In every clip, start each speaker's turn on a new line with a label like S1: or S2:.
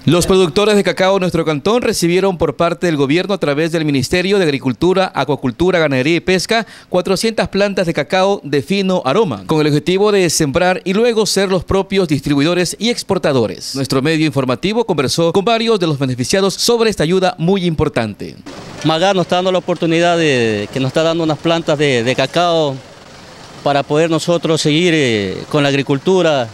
S1: Los productores de cacao de nuestro cantón recibieron por parte del gobierno a través del Ministerio de Agricultura, Acuacultura, Ganadería y Pesca 400 plantas de cacao de fino aroma, con el objetivo de sembrar y luego ser los propios distribuidores y exportadores. Nuestro medio informativo conversó con varios de los beneficiados sobre esta ayuda muy importante.
S2: Magat nos está dando la oportunidad que nos está dando unas plantas de cacao para poder nosotros seguir con la agricultura.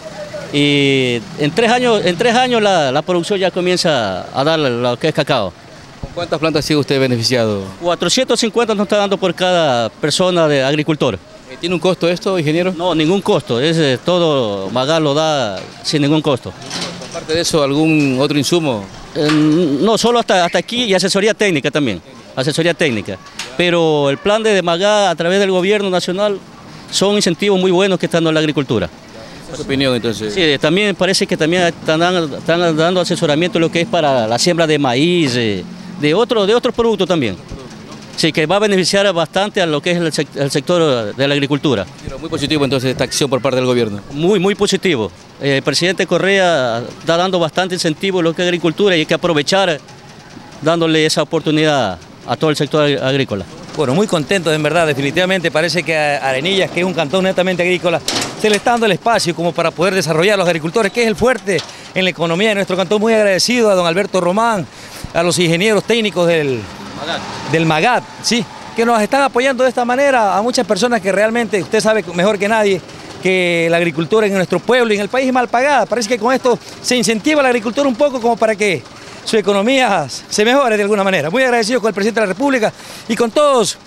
S2: Y en tres años la producción ya comienza a dar lo que es cacao.
S1: ¿Con cuántas plantas ha sido usted beneficiado?
S2: 450 nos está dando por cada persona de agricultor.
S1: ¿Tiene un costo esto, ingeniero?
S2: No, ningún costo. Todo Magat lo da sin ningún costo.
S1: Aparte de eso, ¿algún otro insumo?
S2: No, solo hasta aquí y asesoría técnica también. Asesoría técnica. Pero el plan de Magat a través del gobierno nacional son incentivos muy buenos que están dando la agricultura.
S1: ¿Su opinión entonces?
S2: Sí, también parece que también están dando asesoramiento lo que es para la siembra de maíz, de otros productos también. Sí, que va a beneficiar bastante a lo que es el sector de la agricultura.
S1: Pero muy positivo entonces esta acción por parte del gobierno.
S2: Muy positivo. El presidente Correa está dando bastante incentivo a lo que es agricultura y hay que aprovechar dándole esa oportunidad a todo el sector agrícola.
S3: Bueno, muy contentos en verdad, definitivamente parece que a Arenillas, que es un cantón netamente agrícola, se le está dando el espacio como para poder desarrollar a los agricultores, que es el fuerte en la economía de nuestro cantón. Muy agradecido a don Alberto Román, a los ingenieros técnicos del Magat, sí, que nos están apoyando de esta manera, a muchas personas que realmente, usted sabe mejor que nadie, que la agricultura en nuestro pueblo y en el país es mal pagada. Parece que con esto se incentiva la agricultura un poco como para que su economía se mejore de alguna manera. Muy agradecido con el presidente de la República y con todos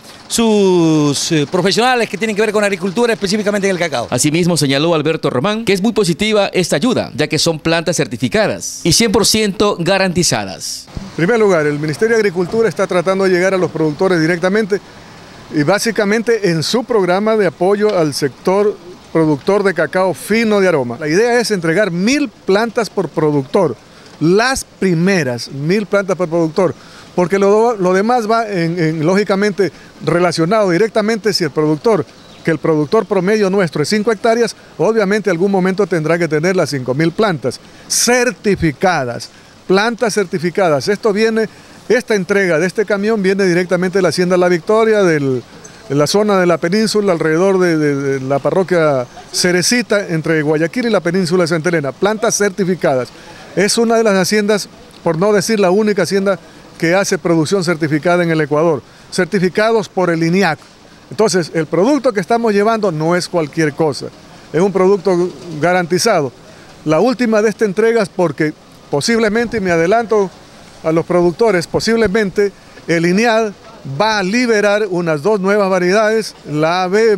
S3: sus profesionales que tienen que ver con agricultura, específicamente en el cacao.
S1: Asimismo señaló Alberto Román que es muy positiva esta ayuda, ya que son plantas certificadas y 100% garantizadas.
S4: En primer lugar, el Ministerio de Agricultura está tratando de llegar a los productores directamente y básicamente en su programa de apoyo al sector productor de cacao fino de aroma. La idea es entregar 1000 plantas por productor. Las primeras 1000 plantas por productor, porque lo demás va lógicamente relacionado directamente si el productor promedio nuestro es 5 hectáreas, obviamente en algún momento tendrá que tener las 5000 plantas certificadas, plantas certificadas. Esta entrega de este camión viene directamente de la Hacienda La Victoria, de la zona de la península, alrededor de la parroquia Cerecita, entre Guayaquil y la península de Santa Elena, plantas certificadas. Es una de las haciendas, por no decir la única hacienda que hace producción certificada en el Ecuador, certificados por el INIAC. Entonces, el producto que estamos llevando no es cualquier cosa, es un producto garantizado. La última de esta entrega es porque posiblemente, y me adelanto a los productores, posiblemente el INIAC va a liberar unas 2 nuevas variedades, la AB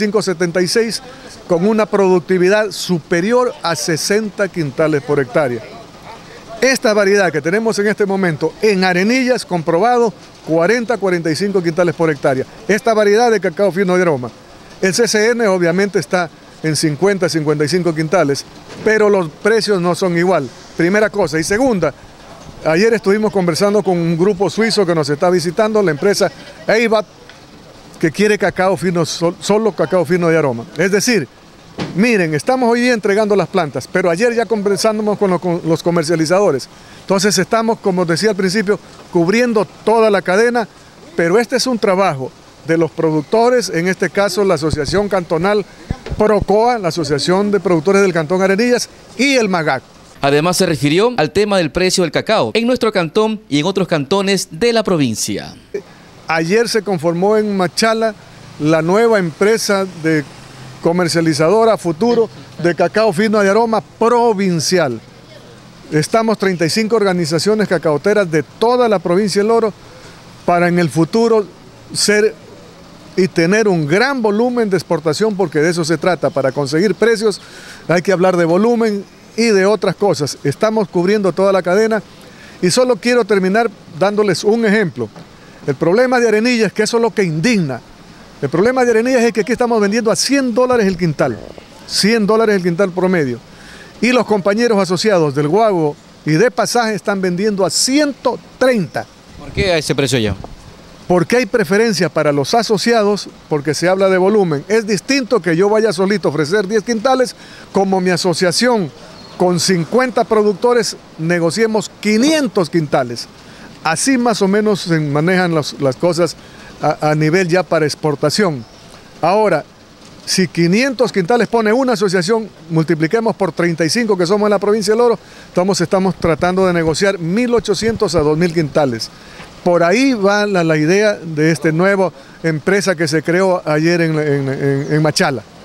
S4: 2576, con una productividad superior a 60 quintales por hectárea. Esta variedad que tenemos en este momento en Arenillas, comprobado, 40-45 quintales por hectárea. Esta variedad de cacao fino de aroma. El CCN obviamente está en 50-55 quintales, pero los precios no son igual. Primera cosa. Y segunda, ayer estuvimos conversando con un grupo suizo que nos está visitando, la empresa Eibat, que quiere cacao fino, solo cacao fino de aroma. Es decir, miren, estamos hoy día entregando las plantas, pero ayer ya conversamos con los comercializadores. Entonces estamos, como decía al principio, cubriendo toda la cadena, pero este es un trabajo de los productores, en este caso la Asociación Cantonal Procoa, la Asociación de Productores del Cantón Arenillas y el Magat.
S1: Además se refirió al tema del precio del cacao en nuestro cantón y en otros cantones de la provincia.
S4: Ayer se conformó en Machala la nueva empresa de comercializadora a futuro de cacao fino de aroma provincial. Estamos 35 organizaciones cacaoteras de toda la provincia del Oro para en el futuro ser y tener un gran volumen de exportación, porque de eso se trata. Para conseguir precios hay que hablar de volumen y de otras cosas. Estamos cubriendo toda la cadena y solo quiero terminar dándoles un ejemplo. El problema de Arenillas, que eso es lo que indigna. El problema de Arenillas es que aquí estamos vendiendo a $100 el quintal, $100 el quintal promedio. Y los compañeros asociados del Guagua y de Pasaje están vendiendo a 130.
S1: ¿Por qué a ese precio ya?
S4: Porque hay preferencia para los asociados, porque se habla de volumen. Es distinto que yo vaya solito a ofrecer 10 quintales, como mi asociación con 50 productores negociemos 500 quintales. Así más o menos se manejan las cosas a nivel ya para exportación. Ahora, si 500 quintales pone una asociación, multipliquemos por 35 que somos en la provincia del Oro, estamos tratando de negociar 1.800 a 2.000 quintales. Por ahí va la idea de esta nueva empresa que se creó ayer en Machala.